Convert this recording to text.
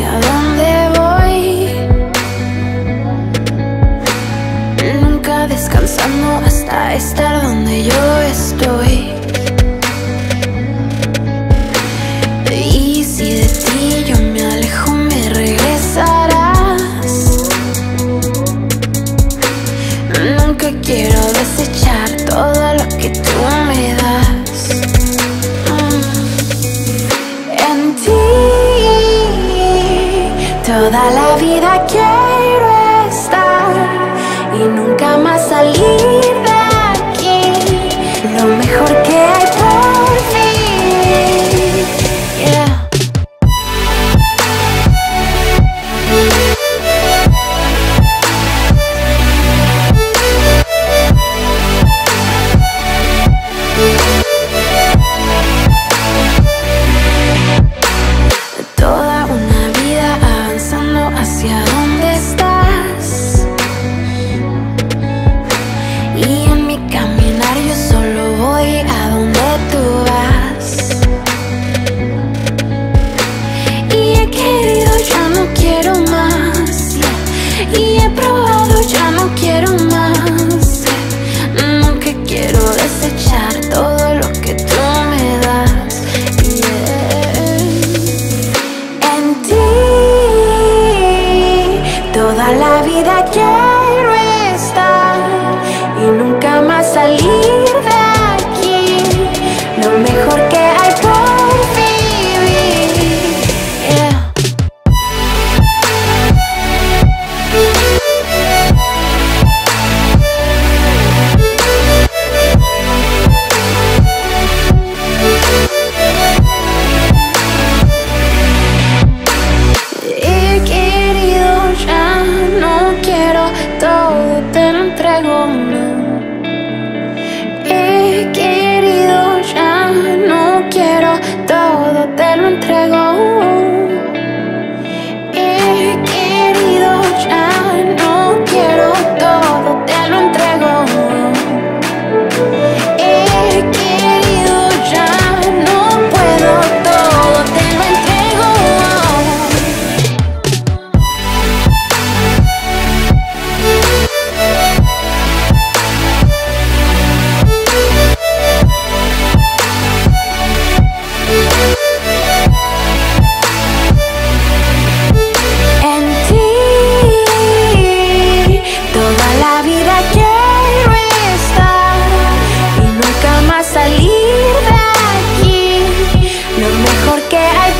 hacia dónde voy, nunca descansando hasta estar donde yo estoy. Y si de ti yo me alejo, me regresarás. Nunca quiero desechar todo lo que tú me das. En ti toda la vida quiero estar y nunca más salir de aquí. Lo mejor que hay por vivir, yeah. Toda una vida avanzando hacia donde estás, y en mi caminar yo solo voy a donde tú vas. Y he querido, ya no quiero más, yeah. Y he probado, ya no quiero más, yeah. Nunca quiero desechar todo lo que tú me das, yeah. En ti toda la vida quiero estar y nunca más salir de aquí. Lo mejor que hay por vivir, yeah. He querido, ya no quiero, todo te lo entrego, no. He querido, ya no quiero, todo te lo entrego. He querido, ya no quiero, todo te lo entrego. He querido, ya no puedo, todo te lo entrego. En ti toda la vida quiero estar y nunca más salir de aquí. Lo mejor que hay